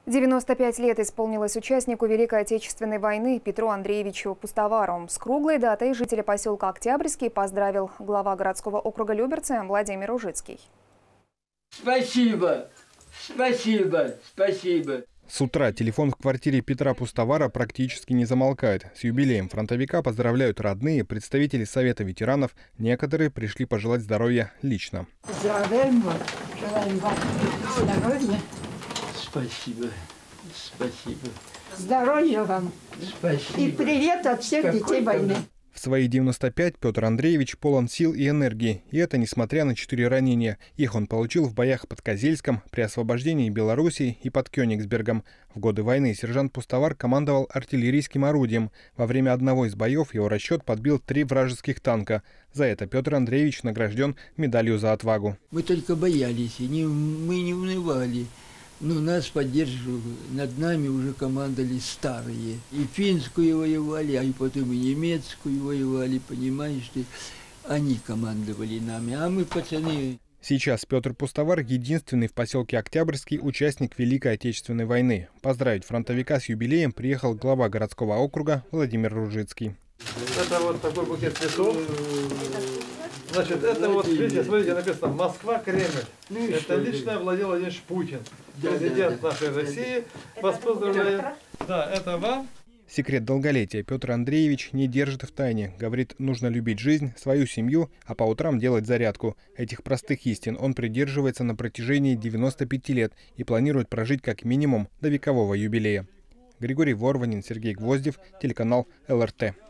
95 лет исполнилось участнику Великой Отечественной войны Петру Андреевичу Пустовару. С круглой датой жителя поселка Октябрьский поздравил глава городского округа Люберцы Владимир Ужицкий. Спасибо, спасибо, спасибо. С утра телефон в квартире Петра Пустовара практически не замолкает. С юбилеем фронтовика поздравляют родные, представители Совета ветеранов. Некоторые пришли пожелать здоровья лично. Поздравляем вас, желаем вам здоровья. Спасибо, спасибо. Здоровья вам. Спасибо. И привет от всех детей войны. В свои 95 Петр Андреевич полон сил и энергии. И это несмотря на 4 ранения. Их он получил в боях под Козельском, при освобождении Белоруссии и под Кёнигсбергом. В годы войны сержант Пустовар командовал артиллерийским орудием. Во время одного из боев его расчет подбил 3 вражеских танка. За это Петр Андреевич награжден медалью за отвагу. Мы только боялись, мы не унывали. Но нас поддерживали, над нами уже командовали старые. И финскую воевали, и потом и немецкую воевали, понимаешь ты. Они командовали нами, а мы пацаны. Сейчас Петр Пустовар единственный в поселке Октябрьский участник Великой Отечественной войны. Поздравить фронтовика с юбилеем приехал глава городского округа Владимир Ружицкий. Это вот такой букет цветов. Значит, это вот, видите, смотрите, написано «Москва, Кремль». Это лично Владимир Владимирович Путин, президент нашей России. Вас поздравляю. Да, это вам. Секрет долголетия Петр Андреевич не держит в тайне. Говорит, нужно любить жизнь, свою семью, а по утрам делать зарядку. Этих простых истин он придерживается на протяжении 95 лет и планирует прожить как минимум до векового юбилея. Григорий Ворванин, Сергей Гвоздев, телеканал ЛРТ.